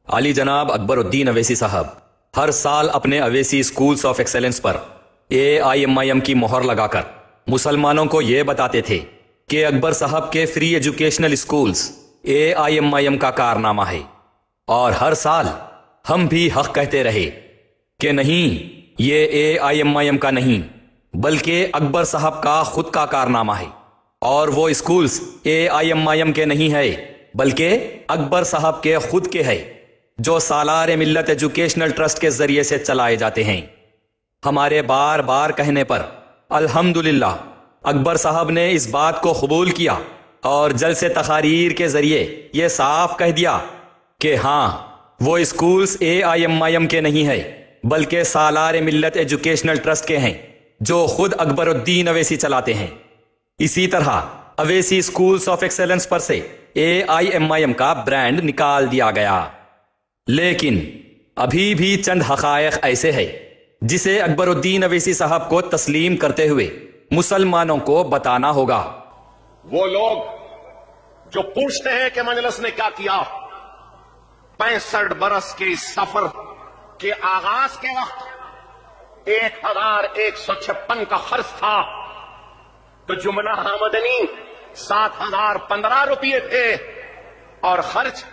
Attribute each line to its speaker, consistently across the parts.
Speaker 1: علی جناب اکبر الدین اویسی صاحب ہر سال اپنے اویسی اسکولز آف ایکسیلنس پر AIMIM کی مہر لگا کر مسلمانوں کو یہ بتاتے تھے کہ اکبر صاحب کے فری ایجوکیشنل اسکولز AIMIM کا کارنامہ ہے، اور ہر سال ہم بھی حق کہتے رہے کہ نہیں، یہ AIMIM کا نہیں بلکہ اکبر صاحب کا خود کا کارنامہ ہے، اور وہ اسکولز AIMIM کے نہیں ہے بلکہ اکبر صاحب کے خود کے ہے، جو سالار ملت ایجوکیشنل ٹرسٹ کے ذریعے سے چلائے جاتے ہیں۔ ہمارے بار بار کہنے پر الحمدللہ اکبر صاحب نے اس بات کو قبول کیا اور جلسے تقاریر کے ذریعے یہ صاف کہہ دیا کہ ہاں، وہ اسکولز AIMIM کے نہیں ہے بلکہ سالار ملت ایجوکیشنل ٹرسٹ کے ہیں، جو خود اکبر الدین اویسی چلاتے ہیں۔ اسی طرح اویسی اسکولز آف ایکسیلنس پر سے AIMIM کا برانڈ نکال دیا گیا، لیکن ابھی بھی چند حقائق ایسے ہیں جسے اکبر الدین اویسی صاحب کو تسلیم کرتے ہوئے مسلمانوں کو بتانا ہوگا۔
Speaker 2: وہ لوگ جو پوچھتے ہیں کہ مجلس نے کیا کیا، 65 برس کے اس سفر کے آغاز کے وقت 1156 کا خرچ تھا، تو جملہ آمدنی 7015 روپے تھے اور خرچ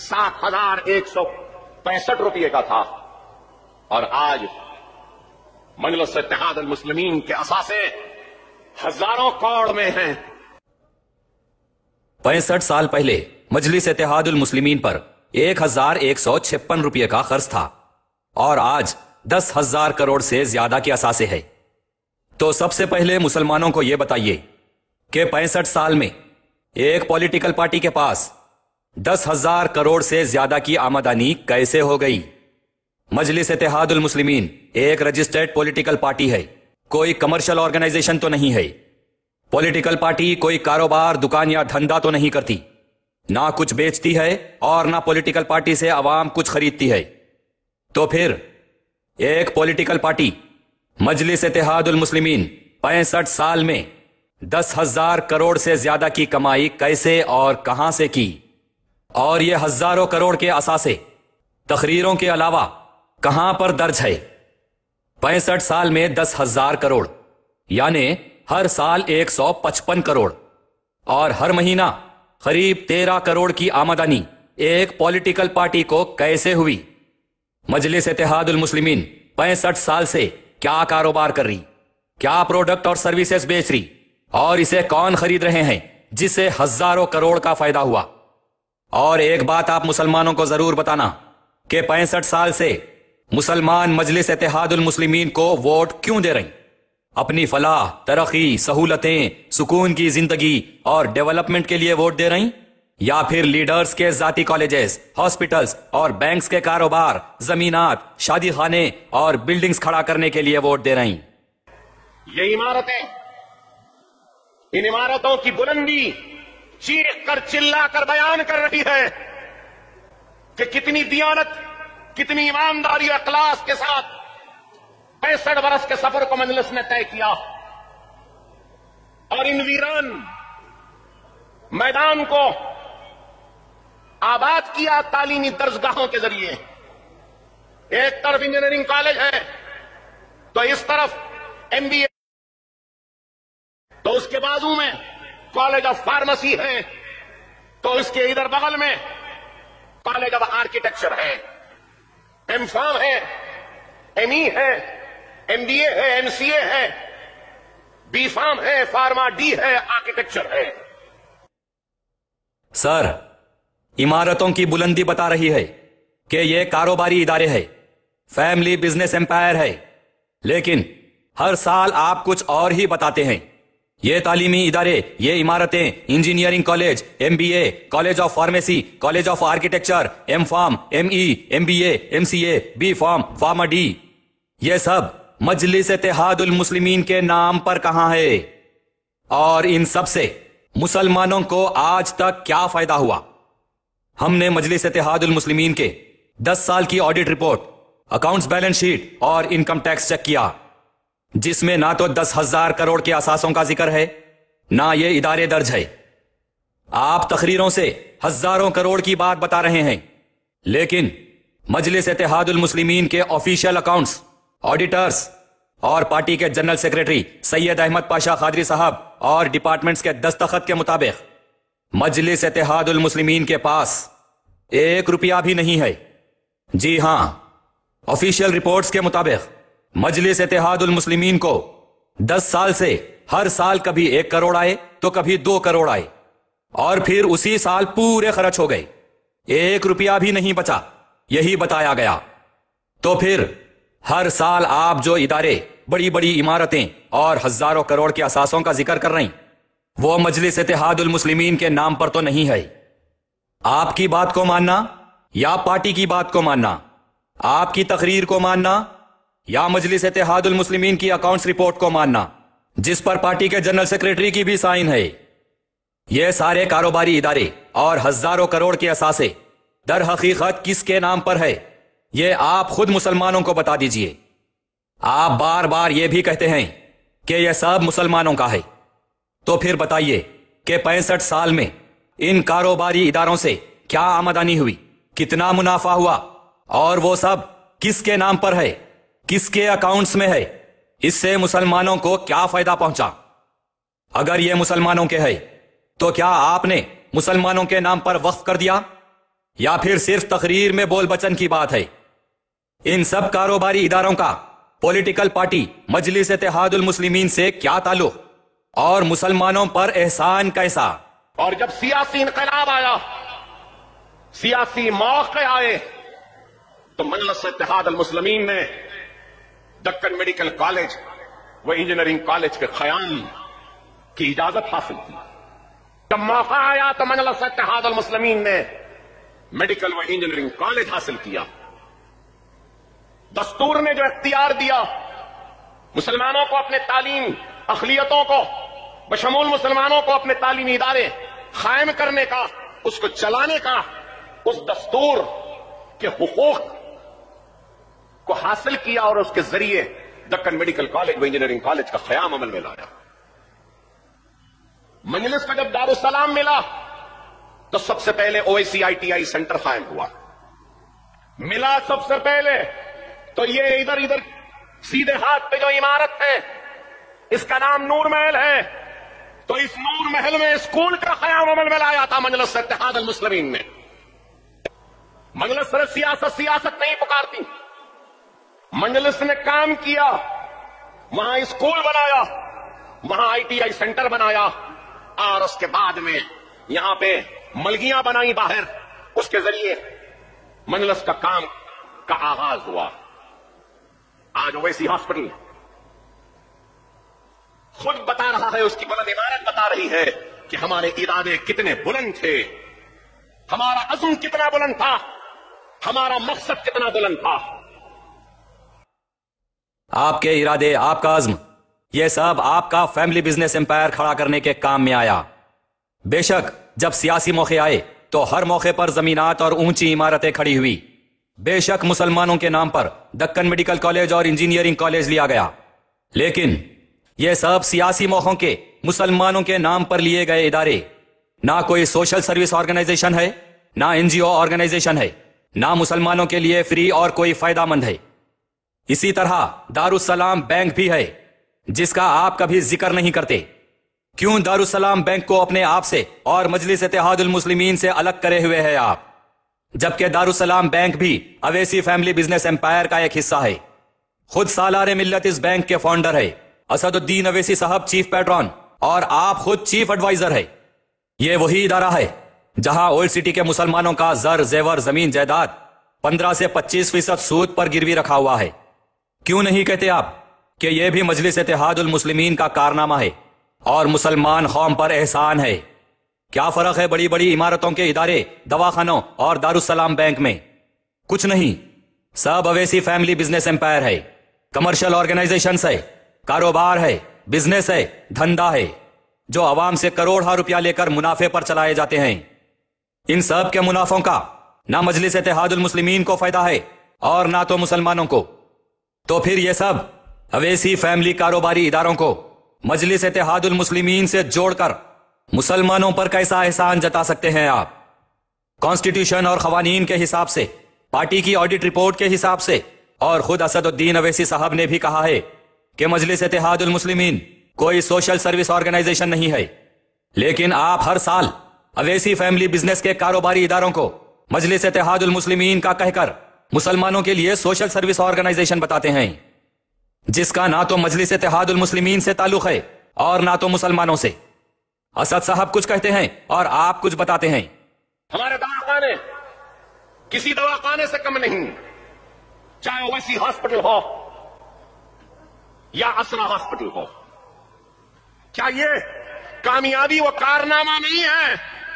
Speaker 2: 7165 روپے کا تھا، اور آج مجلس اتحاد المسلمین کے اثاثے ہزاروں کروڑ میں ہیں۔
Speaker 1: 65 سال پہلے مجلس اتحاد المسلمین پر 1156 روپے کا خرچ تھا، اور آج 10,000 کروڑ سے زیادہ کے اثاثے ہے۔ تو سب سے پہلے مسلمانوں کو یہ بتائیے کہ 65 سال میں ایک پولیٹیکل پارٹی کے پاس 10,000 کروڑ سے زیادہ کی آمدنی کیسے ہو گئی؟ مجلس اتحاد المسلمین ایک رجسٹرڈ پولیٹیکل پارٹی ہے، کوئی کمرشل آرگنائزیشن تو نہیں ہے۔ پولیٹیکل پارٹی کوئی کاروبار، دکان یا دھندا تو نہیں کرتی، نہ کچھ بیچتی ہے اور نہ پولیٹیکل پارٹی سے عوام کچھ خریدتی ہے۔ تو پھر ایک پولیٹیکل پارٹی مجلس اتحاد المسلمین 65 سال میں 10,000 کروڑ سے زیادہ کی کمائی کیسے اور کہاں سے کی؟ اور یہ ہزاروں کروڑ کے اثاثے تقریروں کے علاوہ کہاں پر درج ہے؟ 65 سال میں 10,000 کروڑ یعنی ہر سال 155 کروڑ، اور ہر مہینہ قریب 13 کروڑ کی آمدنی ایک پولیٹیکل پارٹی کو کیسے ہوئی؟ مجلس اتحاد المسلمین 65 سال سے کیا کاروبار کر رہی، کیا پروڈکٹ اور سروسز بیچ رہی، اور اسے کون خرید رہے ہیں جسے ہزاروں کروڑ کا فائدہ ہوا؟ اور ایک بات آپ مسلمانوں کو ضرور بتانا کہ 65 سال سے مسلمان مجلس اتحاد المسلمین کو ووٹ کیوں دے رہے؟ اپنی فلاح، ترقی، سہولتیں، سکون کی زندگی اور ڈیولپمنٹ کے لیے ووٹ دے رہی، یا پھر لیڈرز کے ذاتی کالجز، ہاسپٹلز اور بینکس کے کاروبار، زمینات، شادی خانے اور بلڈنگز کھڑا کرنے کے لیے ووٹ دے رہی؟
Speaker 2: یہ عمارتیں، ان عمارتوں کی بلندی چیخ کر چلا کر بیان کر رہی ہے کہ کتنی دیانت، کتنی ایمانداری اور اخلاص کے ساتھ 65 برس کے سفر کو مجلس نے طے کیا، اور ان ویران میدان کو آباد کیا تعلیمی درسگاہوں کے ذریعے۔ ایک طرف انجینئرنگ کالج ہے تو اس طرف MBA، تو اس کے بازو میں کالج آف فارمیسی ہے، تو اس کے ادھر بغل میں کالج آف آرکیٹیکچر ہے، M.Pharm ہے، ME ہے، MBA ہے، MCA ہے، B.Pharm ہے، فارما D ہے، آرکیٹیکچر ہے۔
Speaker 1: سر، عمارتوں کی بلندی بتا رہی ہے کہ یہ کاروباری ادارے ہے، فیملی بزنس امپائر ہے، لیکن ہر سال آپ کچھ اور ہی بتاتے ہیں۔ یہ تعلیمی ادارے، یہ عمارتیں، engineering college, MBA، college of pharmacy, college of architecture, M.Pharm، ME، MBA، MCA، B.Pharm، pharma D، یہ سب مجلس اتحاد المسلمین کے نام پر کہاں ہے؟ اور ان سب سے مسلمانوں کو آج تک کیا فائدہ ہوا؟ ہم نے مجلس اتحاد المسلمین کے 10 سال کی audit report, accounts balance sheet اور انکم ٹیکس چیک کیا، جس میں نہ تو 10,000 کروڑ کے اثاثوں کا ذکر ہے، نہ یہ ادارے درج ہے۔ آپ تقریروں سے ہزاروں کروڑ کی بات بتا رہے ہیں، लेकिन मजलिस इत्तेहादुल मुस्लिमीन के ऑफिशियल अकाउंट्स, ऑडिटर्स और पार्टी के जनरल सेक्रेटरी सैयद अहमद पाशा खादरी साहब और डिपार्टमेंट्स के दस्तखत के मुताबिक मजलिस इत्तेहादुल मुस्लिमीन के पास 1 रुपया भी नहीं है। जी हां, ऑफिशियल रिपोर्ट्स के मुताबिक मजलिस इत्तेहादुल मुस्लिमीन को 10 साल से हर साल कभी 1 करोड़ आए तो कभी 2 करोड़ आए और फिर उसी साल पूरे खर्च हो गए, 1 रुपया भी नहीं बचा, यही बताया गया। तो फिर हर साल आप जो इदारे, बड़ी बड़ी इमारतें और हजारों करोड़ के असासों का जिक्र कर रही, वो मजलिस इत्तेहादुल मुस्लिमीन के नाम पर तो नहीं है। आपकी बात को मानना या पार्टी की बात को मानना, आपकी तकरीर को मानना या मजलिस इत्तेहादुल मुस्लिमीन की अकाउंट्स रिपोर्ट को मानना, जिस पर पार्टी के जनरल सेक्रेटरी की भी साइन है, ये सारे कारोबारी इदारे और हजारों करोड़ के असासे दर हकीकत किसके नाम पर है, ये आप खुद मुसलमानों को बता दीजिए। आप बार बार ये भी कहते हैं कि यह सब मुसलमानों का है, तो फिर बताइए कि 65 साल में इन कारोबारी इदारों से क्या आमदनी हुई, कितना मुनाफा हुआ और वो सब किसके नाम पर है, किसके अकाउंट्स में है, इससे मुसलमानों को क्या फायदा पहुंचा? अगर ये मुसलमानों के है तो क्या आपने मुसलमानों के नाम पर वक्फ कर दिया या फिर सिर्फ तकरीर में बोल बचन की बात है? इन सब कारोबारी इदारों का पॉलिटिकल पार्टी मजलिस इत्तेहादुल मुस्लिमीन से क्या ताल्लुक और मुसलमानों पर एहसान कैसा?
Speaker 2: और जब सियासी इनकलाब आया, सियासी मौके आए, तो मजलिस इत्तेहादुल मुस्लिमीन ने दक्कन मेडिकल कॉलेज व इंजीनियरिंग कॉलेज के क़याम की इजाजत हासिल की। जब मौका आया तो मजलिस इत्तेहादुल मुस्लिमीन ने मेडिकल व इंजीनियरिंग कॉलेज हासिल किया। दस्तूर ने जो इख्तियार दिया मुसलमानों को अपने तालीम अखलियतों को बशमूल मुसलमानों को अपने तालीमी इदारे कायम करने का, उसको चलाने का, उस दस्तूर के हुकूक को हासिल किया और उसके जरिए दक्कन मेडिकल कॉलेज व इंजीनियरिंग कॉलेज का क़याम अमल में लाया। मजलिस का जब दारुस्सलाम मिला तो सबसे पहले ओवैसी ITI सेंटर कायम हुआ। मिला सबसे पहले तो ये इधर इधर सीधे हाथ पे जो इमारत है, इसका नाम नूर महल है, तो इस नूर महल में स्कूल का क़याम अमल में लाया था मजलिस इत्तेहादुल मुस्लिमीन ने। मजलिस सिर्फ सियासत नहीं पुकारती, मजलिस ने काम किया, वहां स्कूल बनाया, वहां ITI सेंटर बनाया और उसके बाद में यहां पे मलगियां बनाई बाहर, उसके जरिए मजलिस का काम का आगाज हुआ। आज ओवैसी हॉस्पिटल खुद बता रहा है, उसकी बुलंद इमारत बता रही है कि हमारे इरादे कितने बुलंद थे, हमारा अज़्म कितना बुलंद था, हमारा मकसद कितना बुलंद था।
Speaker 1: आपके इरादे, आपका अज़्म, यह सब आपका फैमिली बिजनेस एम्पायर खड़ा करने के काम में आया। बेशक जब सियासी मौके आए तो हर मौके पर जमीनात और ऊंची इमारतें खड़ी हुई। बेशक मुसलमानों के नाम पर दक्कन मेडिकल कॉलेज और इंजीनियरिंग कॉलेज लिया गया, लेकिन यह सब सियासी मौकों के मुसलमानों के नाम पर लिए गए इदारे। ना कोई सोशल सर्विस ऑर्गेनाइजेशन है, ना NGO ऑर्गेनाइजेशन है, ना मुसलमानों के लिए फ्री और कोई फायदामंद है। इसी तरह दारुस्सलाम बैंक भी है, जिसका आप कभी जिक्र नहीं करते। क्यों दारुस्सलाम बैंक को अपने आप से और मजलिस इत्तेहादुल मुस्लिमीन से अलग करे हुए हैं आप, जबकि दारुस्सलाम बैंक भी अवैसी फैमिली बिजनेस एम्पायर का एक हिस्सा है। खुद सालारे मिल्लत इस बैंक के फाउंडर है, असदुद्दीन अवैसी साहब चीफ पैट्रॉन, और आप खुद चीफ एडवाइजर है। यह वही इदारा है जहां ओल्ड सिटी के मुसलमानों का जर जेवर जमीन जायदाद 15 से 25% सूद पर गिरवी रखा हुआ है। क्यों नहीं कहते आप कि यह भी मजलिस इत्तेहादुल मुस्लिमीन का कारनामा है और मुसलमान कौम पर एहसान है? क्या फर्क है बड़ी बड़ी इमारतों के इदारे, दवाखानों और दारुस्सलाम बैंक में? कुछ नहीं, सब अवैसी फैमिली बिजनेस एम्पायर है, कमर्शियल ऑर्गेनाइजेशंस है, कारोबार है, बिजनेस है, धंधा है, जो आवाम से करोड़ों रुपया लेकर मुनाफे पर चलाए जाते हैं। इन सब के मुनाफों का ना मजलिस इत्तेहादुल मुस्लिमीन को फायदा है और ना तो मुसलमानों को। तो फिर ये सब अवैसी फैमिली कारोबारी इदारों को मजलिस इत्तेहादुल मुस्लिमीन से जोड़कर मुसलमानों पर कैसा एहसान जता सकते हैं आप? कॉन्स्टिट्यूशन और कवानीन के हिसाब से, पार्टी की ऑडिट रिपोर्ट के हिसाब से, और खुद असदुद्दीन अवैसी साहब ने भी कहा है कि मजलिस इत्तेहादुल मुस्लिमीन कोई सोशल सर्विस ऑर्गेनाइजेशन नहीं है। लेकिन आप हर साल अवैसी फैमिली बिजनेस के कारोबारी इदारों को मजलिस इत्तेहादुल मुस्लिमीन का कहकर मुसलमानों के लिए सोशल सर्विस ऑर्गेनाइजेशन बताते हैं, जिसका ना तो मजलिस इत्तेहादुल मुस्लिमीन से ताल्लुक है और ना तो मुसलमानों से। असद साहब कुछ कहते हैं और आप कुछ बताते हैं।
Speaker 2: हमारे दवाखाने किसी दवाखाने से कम नहीं, चाहे ओवैसी हॉस्पिटल हो या असरा हॉस्पिटल हो। क्या ये कामयाबी व कारनामा नहीं है?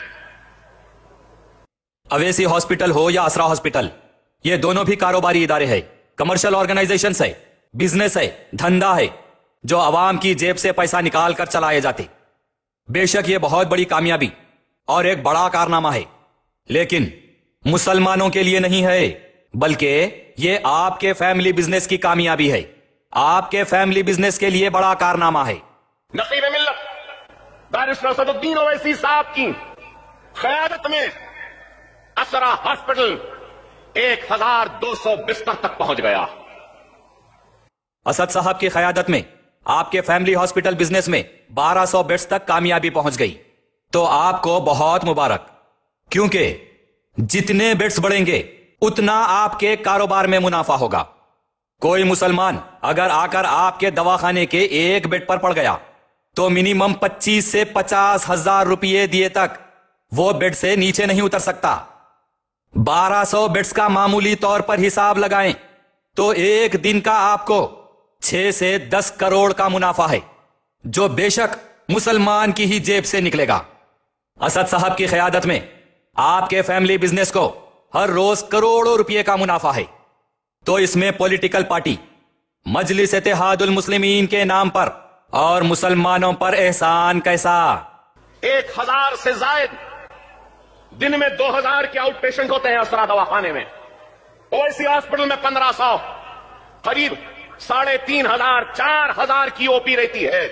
Speaker 1: अवैसी हॉस्पिटल हो या असरा हॉस्पिटल, ये दोनों भी कारोबारी इदारे हैं, कमर्शियल ऑर्गेनाइजेशन है, बिजनेस है, धंधा है, जो आवाम की जेब से पैसा निकाल कर चलाए जाते। बेशक ये बहुत बड़ी कामयाबी और एक बड़ा कारनामा है, लेकिन मुसलमानों के लिए नहीं है, बल्कि ये आपके फैमिली बिजनेस की कामयाबी है। आपके फैमिली बिजनेस के लिए बड़ा कारनामा है।
Speaker 2: नकीब मिल्लत बैरिस्टर असदुद्दीन ओवैसी साहब की क़यादत में असरा हॉस्पिटल 1200 बिस्तर तक पहुंच गया।
Speaker 1: असद साहब की क़यादत में आपके फैमिली हॉस्पिटल बिजनेस में 1200 बेड्स तक कामयाबी पहुंच गई। तो आपको बहुत मुबारक, क्योंकि जितने बेड्स बढ़ेंगे उतना आपके कारोबार में मुनाफा होगा। कोई मुसलमान अगर आकर आपके दवाखाने के एक बेड पर पड़ गया तो मिनिमम 25 से 50 हजार रुपये दिए तक वो बेड से नीचे नहीं उतर सकता। 1200 बेड्स का मामूली तौर पर हिसाब लगाएं तो एक दिन का आपको 6 से 10 करोड़ का मुनाफा है, जो बेशक मुसलमान की ही जेब से निकलेगा। असद साहब की क़यादत में आपके फैमिली बिजनेस को हर रोज करोड़ों रुपए का मुनाफा है। तो इसमें पॉलिटिकल पार्टी मजलिस इत्तेहादुल मुस्लिमीन के नाम पर और मुसलमानों पर एहसान कैसा?
Speaker 2: 1000 से ज्यादा दिन में 2000 के आउट पेशेंट होते हैं असरा दवाखाने में। ओवैसी हॉस्पिटल में 1500, करीब 3500 4000 की ओपी रहती है।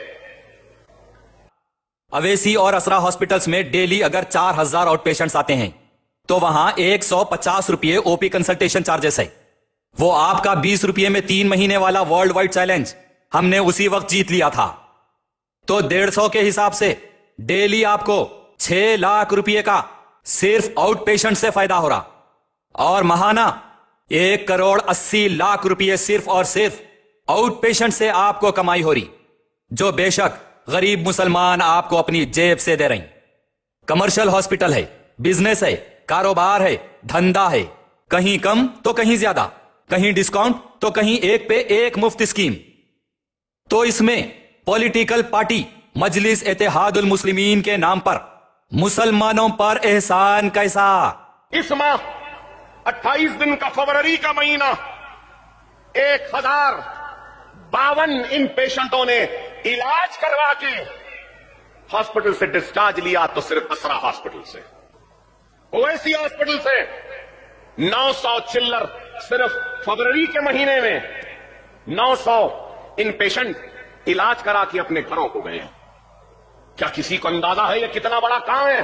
Speaker 1: अवैसी और असरा हॉस्पिटल्स में डेली अगर 4000 आउट पेशेंट्स आते हैं तो वहां 150 रुपये ओपी कंसल्टेशन चार्जेस है। वो आपका 20 रुपये में 3 महीने वाला वर्ल्ड वाइड चैलेंज हमने उसी वक्त जीत लिया था। तो 150 के हिसाब से डेली आपको 6 लाख रुपये का सिर्फ आउट पेशेंट से फायदा हो रहा, और महाना 1 करोड़ 80 लाख रुपये सिर्फ और सिर्फ आउट पेशेंट से आपको कमाई हो रही, जो बेशक गरीब मुसलमान आपको अपनी जेब से दे रही। कमर्शियल हॉस्पिटल है, बिजनेस है, कारोबार है, धंधा है, कहीं कम तो कहीं ज्यादा, कहीं डिस्काउंट तो कहीं एक पे एक मुफ्त स्कीम। तो इसमें पॉलिटिकल पार्टी मजलिस इत्तेहादुल मुस्लिमीन के नाम पर मुसलमानों पर एहसान कैसा?
Speaker 2: इस माह 28 दिन का फरवरी का महीना 1052 इन पेशेंटों ने इलाज करवा के हॉस्पिटल से डिस्चार्ज लिया, तो सिर्फ असरा हॉस्पिटल से। ओवैसी हॉस्पिटल से 900 चिल्लर सिर्फ फरवरी के महीने में 900 इन पेशेंट इलाज करा के अपने घरों को गए। क्या किसी को अंदाजा है ये कितना बड़ा काम है?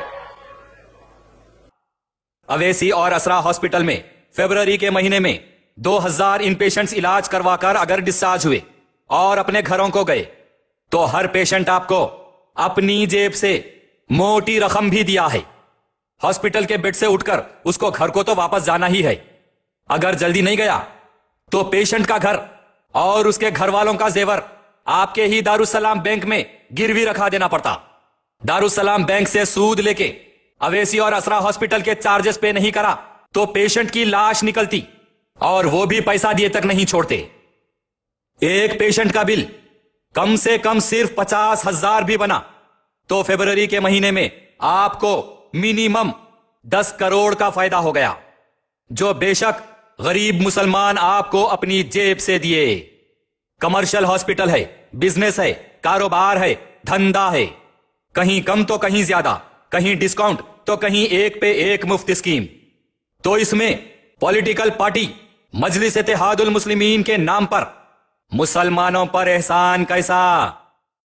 Speaker 1: अवैसी और असरा हॉस्पिटल में फरवरी के महीने में 2000 इन पेशेंट्स इलाज करवाकर अगर डिस्चार्ज हुए और अपने घरों को गए तो हर पेशेंट आपको अपनी जेब से मोटी रकम भी दिया है। हॉस्पिटल के बेड से उठकर उसको घर को तो वापस जाना ही है। अगर जल्दी नहीं गया तो पेशेंट का घर और उसके घर वालों का जेवर आपके ही दारुसलाम बैंक में गिरवी रखा देना पड़ता। दारुसलाम बैंक से सूद लेके अवैसी और असरा हॉस्पिटल के चार्जेस पे नहीं करा तो पेशेंट की लाश निकलती, और वो भी पैसा दिए तक नहीं छोड़ते। एक पेशेंट का बिल कम से कम सिर्फ 50,000 भी बना तो फरवरी के महीने में आपको मिनिमम 10 करोड़ का फायदा हो गया, जो बेशक गरीब मुसलमान आपको अपनी जेब से दिए। कमर्शियल हॉस्पिटल है, बिजनेस है, कारोबार है, धंधा है, कहीं कम तो कहीं ज्यादा, कहीं डिस्काउंट तो कहीं एक पे एक मुफ्त स्कीम। तो इसमें पॉलिटिकल पार्टी मजलिस इत्तेहादुल मुस्लिमीन के नाम पर मुसलमानों पर एहसान कैसा?